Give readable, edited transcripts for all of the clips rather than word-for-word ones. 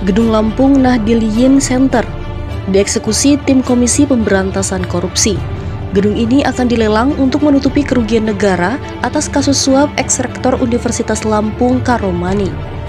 Gedung Lampung Nahdliyin Center, dieksekusi tim Komisi Pemberantasan Korupsi. Gedung ini akan dilelang untuk menutupi kerugian negara atas kasus suap eks-rektor Universitas Lampung Karomani.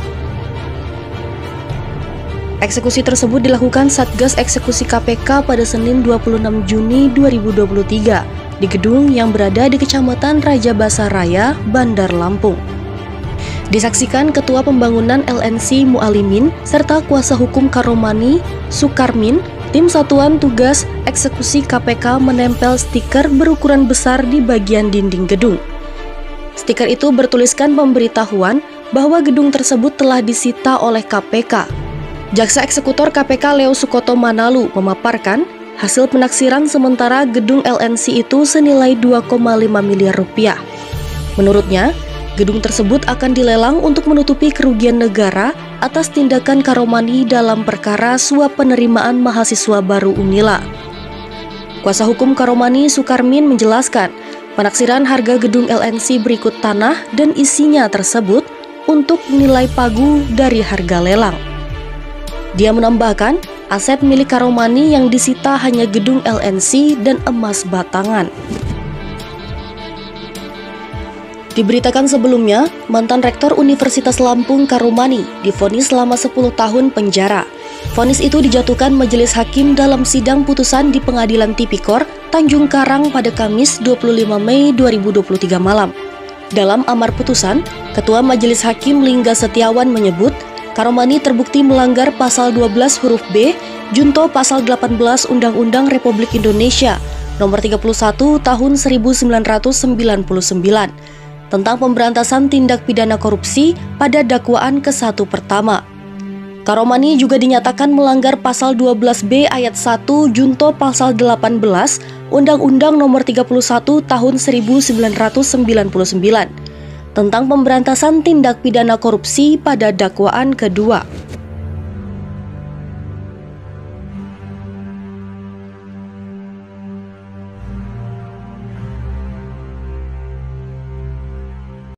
Eksekusi tersebut dilakukan Satgas Eksekusi KPK pada Senin 26 Juni 2023 di gedung yang berada di Kecamatan Raja Basa Raya, Bandar Lampung. Disaksikan Ketua Pembangunan LNC Mualimin serta kuasa hukum Karomani, Sukarmin. Tim Satuan Tugas Eksekusi KPK menempel stiker berukuran besar di bagian dinding gedung. Stiker itu bertuliskan pemberitahuan bahwa gedung tersebut telah disita oleh KPK. Jaksa Eksekutor KPK Leo Sukoto Manalu memaparkan hasil penaksiran sementara gedung LNC itu senilai 2,5 miliar rupiah. Menurutnya, gedung tersebut akan dilelang untuk menutupi kerugian negara atas tindakan Karomani dalam perkara suap penerimaan mahasiswa baru Unila. Kuasa hukum Karomani Sukarmin menjelaskan, penaksiran harga gedung LNC berikut tanah dan isinya tersebut untuk nilai pagu dari harga lelang. Dia menambahkan, aset milik Karomani yang disita hanya gedung LNC dan emas batangan. Diberitakan sebelumnya, mantan Rektor Universitas Lampung Karomani divonis selama 10 tahun penjara. Vonis itu dijatuhkan Majelis Hakim dalam sidang putusan di Pengadilan Tipikor, Tanjung Karang pada Kamis 25 Mei 2023 malam. Dalam amar putusan, Ketua Majelis Hakim Lingga Setiawan menyebut, Karomani terbukti melanggar Pasal 12 huruf B, Junto Pasal 18 Undang-Undang Republik Indonesia Nomor 31 Tahun 1999 tentang pemberantasan tindak pidana korupsi pada dakwaan ke-1 pertama. Karomani juga dinyatakan melanggar Pasal 12B ayat 1 Junto Pasal 18 Undang-Undang Nomor 31 Tahun 1999 tentang pemberantasan tindak pidana korupsi pada dakwaan kedua.